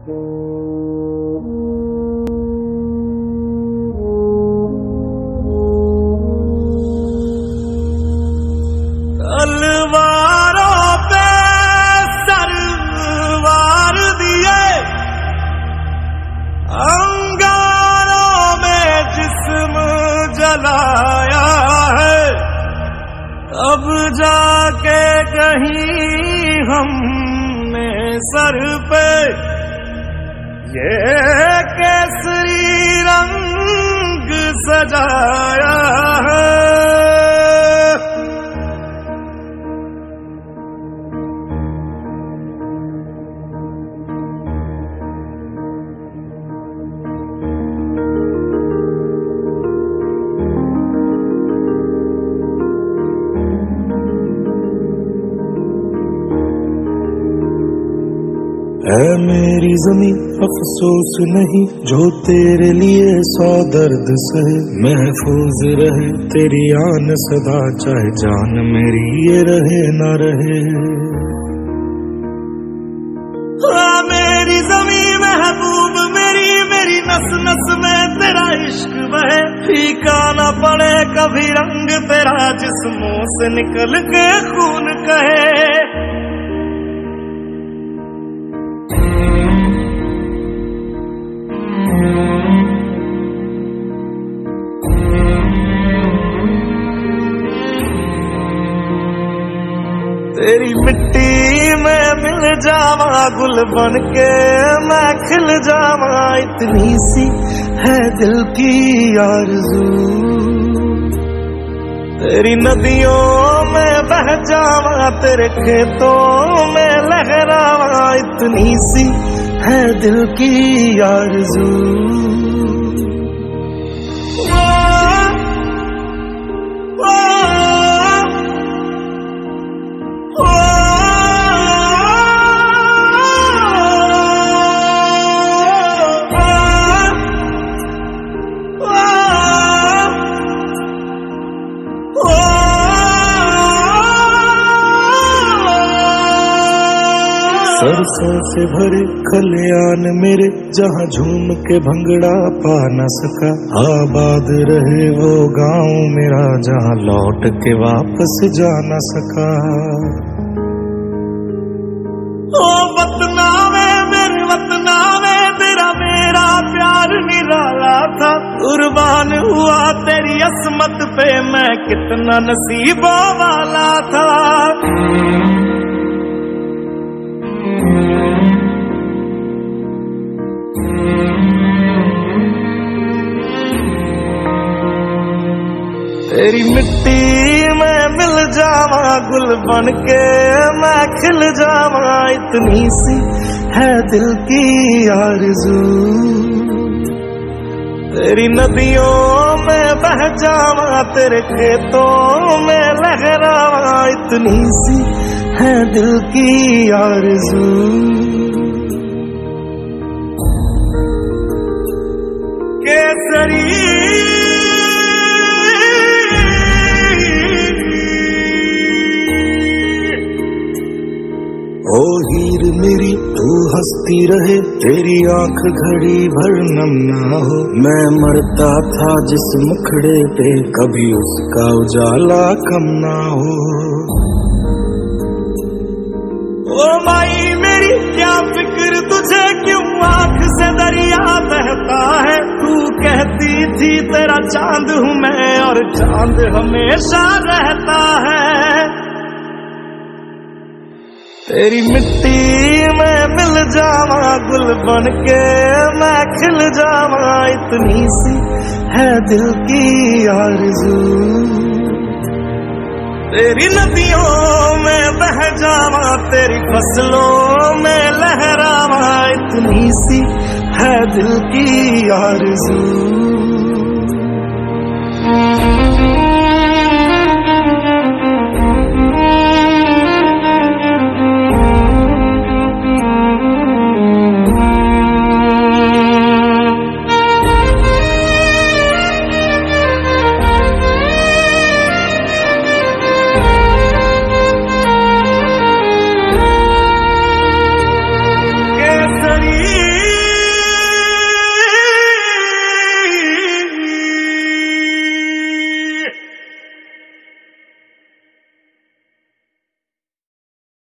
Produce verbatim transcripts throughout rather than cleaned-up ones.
तलवारों पे सरवार दिए, अंगारों में जिस्म जलाया है, अब जाके कहीं हमने सर पे ये केसरी रंग सजाया है। है मेरी ज़मीं अफसोस नहीं जो तेरे लिए सौ दर्द सहे, महफूज रहे तेरी आन सदा चाहे जान मेरी ये रहे ना रहे। हाँ मेरी ज़मीं महबूब मेरी, मेरी नस नस में तेरा इश्क बहे, फीका ना पड़े कभी रंग तेरा जिस्मों से निकल के खून कहे। तेरी मिट्टी में मिल जावा गुल बन के मैं खिल जावा, इतनी सी है दिल की आरज़ू। तेरी नदियों में बह जावा तेरे खेतों में लहरावा, इतनी सी है दिल की आरज़ू। सरसों से भरे खलियान मेरे जहाँ झूम के भंगड़ा पा न सका, आबाद रहे वो गांव मेरा जहाँ लौट के वापस जा न सका। ओ वतना में मेरे वतना में तेरा मेरा प्यार निराला था, कुर्बान हुआ तेरी असमत पे मैं कितना नसीबों वाला था। तेरी मिट्टी में मिल जावा गुल बन के मैं खिल जावा, इतनी सी है दिल की आरज़ू। तेरी नदियों में बह जावा तेरे खेतों में लहरावा, इतनी सी है दिल की आरज़ू। केसरी ओ हीर मेरी तू हंसती रहे, तेरी आंख घड़ी भर नम ना हो, मैं मरता था जिस मुखड़े पे कभी उसका उजाला कम ना हो। ओ माई मेरी क्या फिक्र तुझे क्यों आंख से दरिया बहता है, तू कहती थी तेरा चांद हूँ मैं और चांद हमेशा रहता है। तेरी मिट्टी में मिल जावा गुल बन के मैं खिल जावा, इतनी सी है दिल की आरज़ू। तेरी नदियों में बह जावा तेरी फसलों में लहरावा, इतनी सी है दिल की आरज़ू। केसरी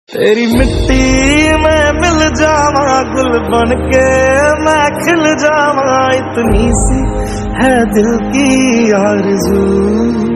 तेरी मिट्टी में मिल जावा, गुल बन के मैं खिल जावा, इतनी सी है दिल की आरज़ू।